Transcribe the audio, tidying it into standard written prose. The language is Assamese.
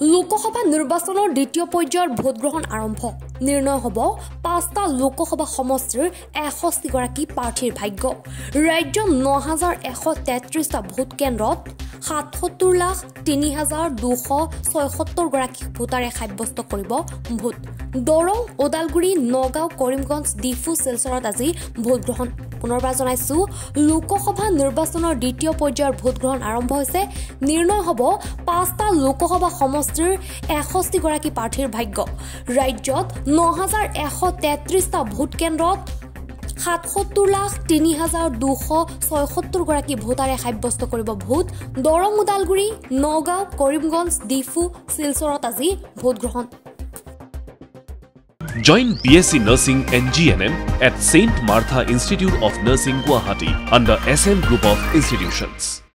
লোকসভা নিৰ্বাচনৰ দ্বিতীয় পৰ্যায়ৰ ভোট গ্ৰহণ আৰম্ভ নিৰ্ণয় হ'ব 5টা লোকসভা সমষ্টিৰ 61 গৰাকী প্ৰাৰ্থীৰ ভাগ্য ৰাজ্যৰ 9133টা ভোট কেন্দ্ৰত 77,03,276 গৰাকী ভোটাৰে সাব্যস্ত কৰিব ভোট দৰং ওদালগুৰি নগাঁও কৰিমগঞ্জ ডিফু শিলচৰত আজি ভোট গ্ৰহণ পুনৰবাৰ জনাইছো লোকসভা নিৰ্বাচনৰ দ্বিতীয় পৰ্যায়ৰ ভোট গ্ৰহণ আৰম্ভ হৈছে নিৰ্ণয় হ'ব 5টা লোকসভা সমষ্টিৰ 61 গৰাকী প্ৰাৰ্থীৰ ভাগ্য ৰাজ্যত 9133টা ভোট কেন্দ্ৰত 77,03,276 গৰাকী ভোটাৰে সাব্যস্ত কৰিব ভোট দৰং ওদালগুৰি নগাঁও কৰিমগঞ্জ ডিফু শিলচৰত আজি ভোট গ্ৰহণ Join BSc Nursing and GNM at St. Martha Institute of Nursing, Guwahati under SM Group of Institutions.